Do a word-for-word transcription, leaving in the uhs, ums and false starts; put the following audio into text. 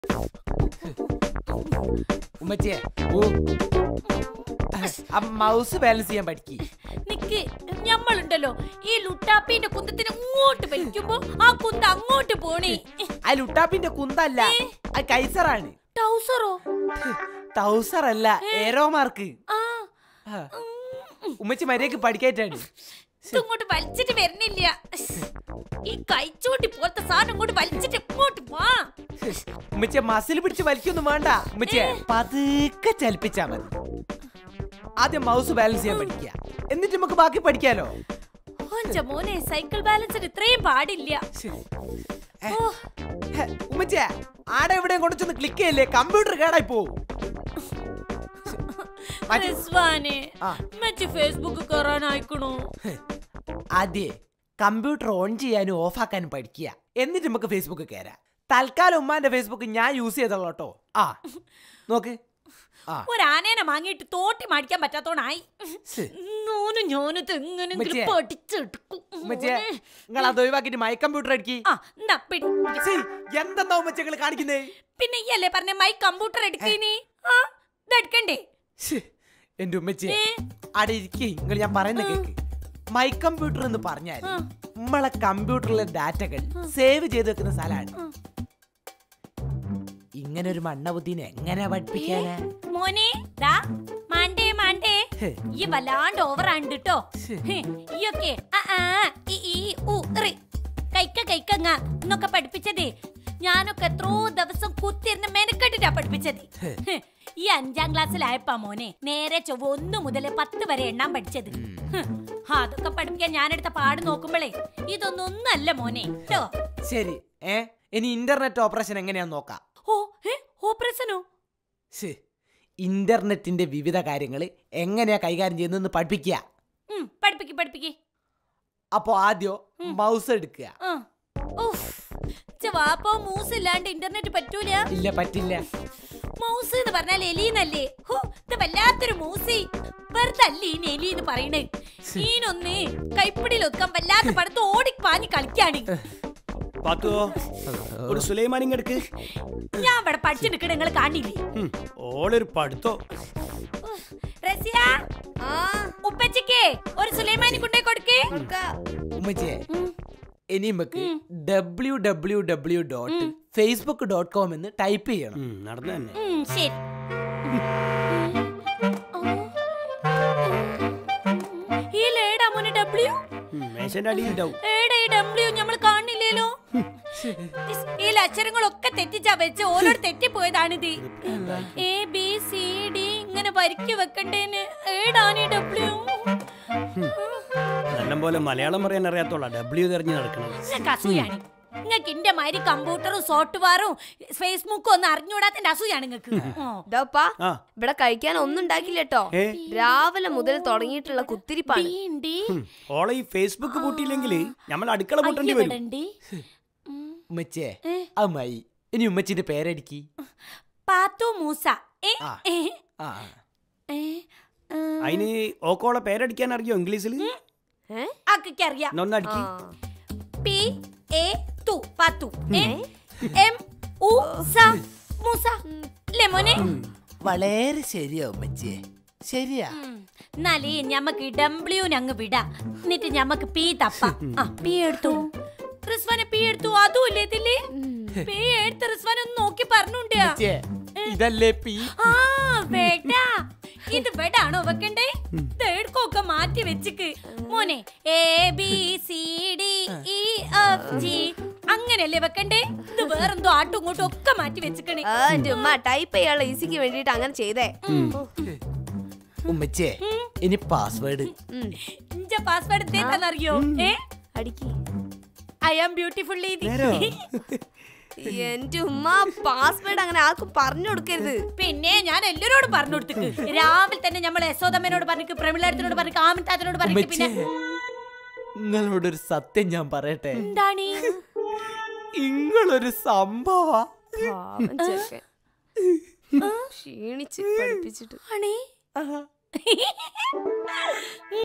ഉമ്മച്ചേ mouse balance ചെയ്യാൻ പഠിക്ക്. നിക്ക്, ഞമ്മളുണ്ടല്ലോ ഈ ലുട്ടാപ്പിന്റെ കുന്തത്തിന് ഇങ്ങോട്ട് വലിക്കുമ്പോ ആ കുന്ത അങ്ങോട്ട് പോണേ. ആ ലുട്ടാപ്പിന്റെ കുന്തല്ല, ആ കൈസറാണ്. ടൗസറോ? ടൗസർ അല്ല, ഏരോ മാർക്ക്. ഉമ്മച്ചി മര്യാദക്ക് പഠിക്കായിട്ടാണ്. ഇങ്ങോട്ട് വലിച്ചിട്ട് വരുന്നില്ല. ഈ കൈച്ചൂട്ടി പോലത്തെ സാധനം ഇങ്ങോട്ട് വലിച്ചിട്ട് ഇങ്ങോട്ട് വാ. ഉമ്മച്ചിയെ മസിൽ പിടിച്ച് വലിക്കൊന്നും വേണ്ട. ഉമ്മച്ചിയെ പതുക്കെ ചലിപ്പിച്ചാ മതി. ആദ്യം മൗസ് ബാലൻസ് ചെയ്യാൻ പഠിക്കുക, എന്നിട്ട് നമുക്ക് ബാക്കി പഠിക്കാലോ. മോനെ സൈക്കിൾ ബാലൻസിന് ഇത്രയും പാടില്ല. ഉമ്മച്ചിയെ ആടെ എവിടെയും കൊണ്ടുവന്ന് ക്ലിക്ക് ചെയ്യല്ലേ, കമ്പ്യൂട്ടർ കേടായി പോവും. ഫേസ്ബുക്ക് കയറാനായിക്കണോ? ആദ്യേ കമ്പ്യൂട്ടർ ഓൺ ചെയ്യാനും ഓഫ് ആക്കാനും പഠിക്കുക, എന്നിട്ട് നമുക്ക് ഫേസ്ബുക്ക് കയറാം. തൽക്കാലം ഉമ്മാന്റെ ഫേസ്ബുക്ക് ഞാൻ യൂസ് ചെയ്തോളൂ കേട്ടോ. ആ നോക്ക്, ഒരാനേനെ വാങ്ങിയിട്ട് തോട്ടി മാടിക്കാൻ പറ്റാത്തോണായി. നിങ്ങൾ അത് ഒഴിവാക്കിട്ട് മൈ കമ്പ്യൂട്ടർ അടിക്കി. എന്താ ഉമ്മച്ചകൾ കാണിക്കുന്നേ? പിന്നെ ഈ അല്ലേ പറഞ്ഞ മൈ കമ്പ്യൂട്ടർ എടുക്കേ എടുക്കണ്ടേ? എന്റെ ഉമ്മച്ചേ അവിടെ ഇരിക്കേ, നിങ്ങൾ ഞാൻ പറയുന്ന കേക്ക്. മൈ കമ്പ്യൂട്ടർ എന്ന് പറഞ്ഞാൽ നമ്മളെ കമ്പ്യൂട്ടറിലെ ഡാറ്റകൾ സേവ് ചെയ്ത് വെക്കുന്ന സ്ഥലമാണ്. ഇങ്ങനെ ഒരു മണ്ണബുദ്ധിനെ എങ്ങനെ പഠിപ്പിക്കാനാ മോനെ? മാണ്ടേ മാണ്ടേ ഈ വല്ലാണ്ട് ഓവറാണ് കേട്ടോ. ഈയൊക്കെ കൈക്ക കൈക്കങ്ങ എന്നൊക്കെ പഠിപ്പിച്ചതേ ഞാനൊക്കെ എത്രയോ ദിവസം കുത്തിരുന്ന് മെനക്കെട്ടിട്ടാ പഠിപ്പിച്ചത്. ഈ അഞ്ചാം ക്ലാസ്സിലായപ്പാ മോനെ നേരെ ചൊവ്വ ഒന്ന് മുതൽ പത്ത് വരെ എണ്ണാൻ പഠിച്ചത്. അതൊക്കെ പഠിപ്പിക്കാൻ ഞാനെടുത്ത പാട് നോക്കുമ്പോഴേ ഇതൊന്നും ഒന്നല്ല മോനെ കേട്ടോ. ശരി, ഏ ഇനി ഇന്റർനെറ്റ് ഓപ്പറേഷൻ എങ്ങനെയാന്ന് നോക്കാം. ഓ ഓപ്പറേഷനോ? ഇന്റർനെറ്റിന്റെ വിവിധ കാര്യങ്ങൾ എങ്ങനെയാ കൈകാര്യം ചെയ്യുന്നതെന്ന് പഠിപ്പിക്കുക. പഠിപ്പിക്ക് പഠിപ്പിക്ക്. അപ്പൊ ആദ്യം മൗസ് എടുക്കുക. വാപ്പോ മൂസ് ഇല്ലാണ്ട് ഇന്റർനെറ്റ് പറ്റൂല. ഇല്ല, പറ്റില്ല. മൗസ് എന്ന് പറഞ്ഞാൽ എലിന്നല്ലേ? ഇത് വല്ലാത്തൊരു മൂസി. വെറുതെ അല്ലേ ഈ എലി എന്ന് പറയണേ. ഈനൊന്ന് കൈപ്പിടിയിൽ ഒതുക്കാൻ വല്ലാത്ത പടത്ത് ഓടി പാഞ്ഞ് കളിക്കാണ്. ഞാൻ ഇവിടെ പഠിച്ചെടുക്കണ നിങ്ങൾ കാണില്ലേ? ഓളൊരു പഠിത്തോ. ഉപ്പച്ചിക്ക് ഒരു സുലൈമാനി കൊണ്ടേ കൊടുക്കേ. ഇനി നമുക്ക് W W W dot Facebook dot com എന്ന് ടൈപ്പ് ചെയ്യണം. നടന്നു തന്നെ. ശരി. ഈ ലേഡാ മോനെ ഡബ്ല്യു? നമ്മൾ കാണില്ലല്ലോ. ഈ അക്ഷരങ്ങളൊക്കെ തെറ്റിച്ചാ വെച്ച് ഓരോ തെറ്റിപ്പോയതാണിത്. എ ബി സി ഡി ഇങ്ങനെ വരിക്ക് വെക്കണ്ടേന് ഏടാണ് ഡബ്ല്യു? നല്ലപോലെ മലയാളം പറയാൻ അറിയാത്തോളാ ഡബ്ല്യു തെരഞ്ഞു നടക്കണം. അസൂയാണ് നിങ്ങൾക്ക്. എന്റെ മാതിരി കമ്പ്യൂട്ടറും സോഫ്റ്റ്വെയറും ഫേസ്ബുക്കും ഒന്നും അറിഞ്ഞൂടാത്തിന്റെ അസൂയാണ് നിങ്ങൾക്ക്. ഇവിടെ കഴിക്കാൻ ഒന്നും ഉണ്ടാക്കില്ലട്ടോ. രാവിലെ മുതൽ തുടങ്ങിയിട്ടുള്ള കുത്തിരിപ്പാണ്. ഓളെ ഈ ഫേസ്ബുക്ക് പൂട്ടിയില്ലെങ്കിൽ നമ്മൾ അടുക്കള പൂട്ടേണ്ടി വരും. ഉമ്മച്ചേ അമ്മായി ഇനി ഉമ്മച്ചിന്റെ പേരടിക്ക്. പാത്തുമൂസ. അതിന് ഓക്കോളെ പേരടിക്കാൻ അറിയോ ഇംഗ്ലീഷിൽ? അറിയാം. പി എ തു പാത്തു. എം ഉ സ മൂസ. ലെമോനെ വളരെ ശരിയാ ഉമ്മച്ചേ, ശരിയാ. എന്നാലേ ഞമ്മക്ക് ഡബ്ല്യൂന് അങ്ങ് വിടാ, എന്നിട്ട് ഞമ്മക്ക് പി തപ്പ. പി എടുത്തു റിസ്വാനെ, പി എടുത്തു. അതും ഇല്ലേ ഇതില്? പി എടുത്ത് റിസ്വാനെ ഒന്ന് നോക്കി പറഞ്ഞുണ്ട്. ഇതല്ലേ പി? ആ വേടാ, ഇത് വെടാണോ വെക്കണ്ടേ? തേർക്കൊക്കെ മാറ്റി വെച്ചിക്ക് മോനെ. A B C D E F G അങ്ങനെയല്ലേ വെക്കണ്ടേ? ഇത് വേറെന്തോ ആട്ടും ഇങ്ങോട്ടും ഒക്കെ മാറ്റി വെച്ചിക്കണേ. ടൈപ്പ് ചെയ്യാനുള്ള ഈസിക്ക് വേണ്ടിട്ട് അങ്ങനെ ചെയ്തേ. ഉമ്മച്ചേ ഇനി പാസ്വേഡ്. ഇഞ്ച പാസ്വേഡ് എന്താണെന്നറിയോ? ഏ അടിക്ക്. I am beautiful. എന്റെ ഉമ്മ പാസ്വേഡ് അങ്ങനെ ആർക്കും പറഞ്ഞു കൊടുക്കരുത്. പിന്നെ ഞാൻ എല്ലാരോടും പറഞ്ഞു കൊടുത്തിക്ക്. രാവിലെ തന്നെ നമ്മൾ യശോദമ്മനോട് പറഞ്ഞു, പ്രമിളത്തിനോട് പറഞ്ഞു, കാമത്താത്തിനോട് പറഞ്ഞു. പിന്നെ നിങ്ങളോടൊരു സത്യം ഞാൻ പറയട്ടെ. എന്താണ്? നിങ്ങളൊരു സംഭവ ക്ഷീണിച്ച് പഠിപ്പിച്ചിട്ട് ആണേ.